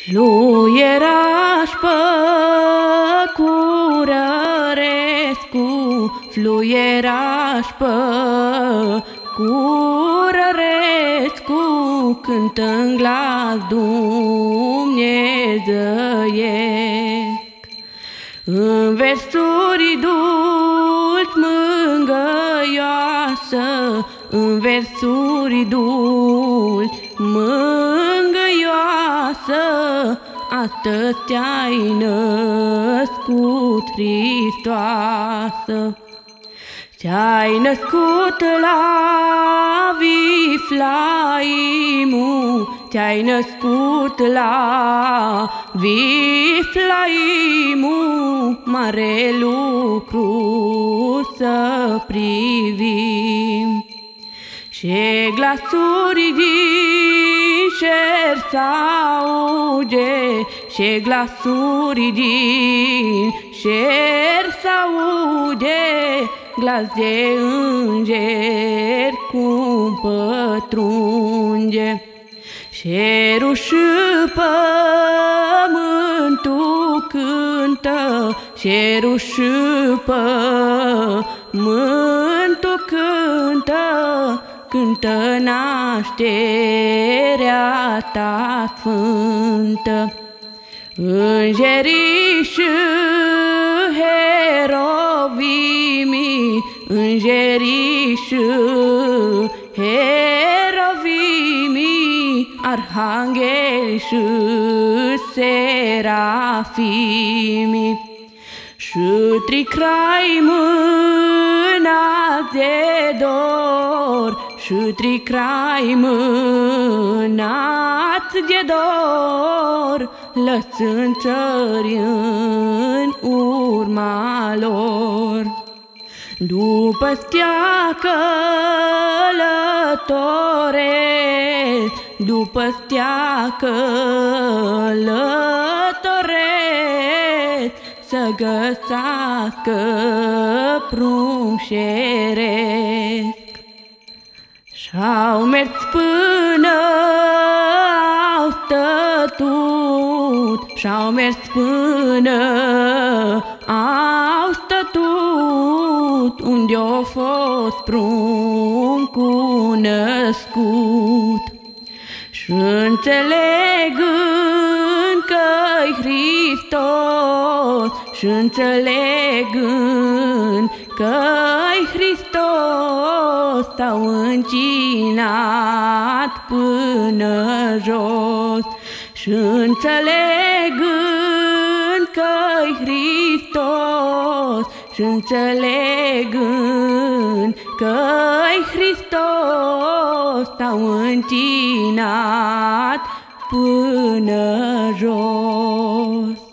Fluieraș Păcurărescu, fluieraș Păcurărescu, cântă-n glas dumnezeiesc. În versuri dulci mângăioasă, în versuri dulci mângăioasă, astăzi te-ai născut, Hristoasă. Te-ai născut la Viflaimu, te-ai născut la Viflaimu, mare lucru să privim. Și glasuri din șer s-auge, și glasuri din șer s-auge, glas de înger cum pătrunge. Cerul și pământul cântă, cerul și pământul cântă, cântă nașterea ta sfântă. Îngerii și heruvimii, îngerii și heruvimii, arhangheli și serafimii, și tricrai mânați de dor, și tricrai mânați de dor, lăsând țări în urma lor. După stea călătoresc, după stea călătoresc, să găsească prunc șeresc. Și-au mers până au stătut, și-au mers până au stătut, unde-a fost pruncul născut. Și înțelegând că-i Hristos, și înțelegând că-i Hristos, s-au încinat până jos. Și înțelegând că-i Hristos, și înțelegând că-i Hristos, s-au încinat până jos.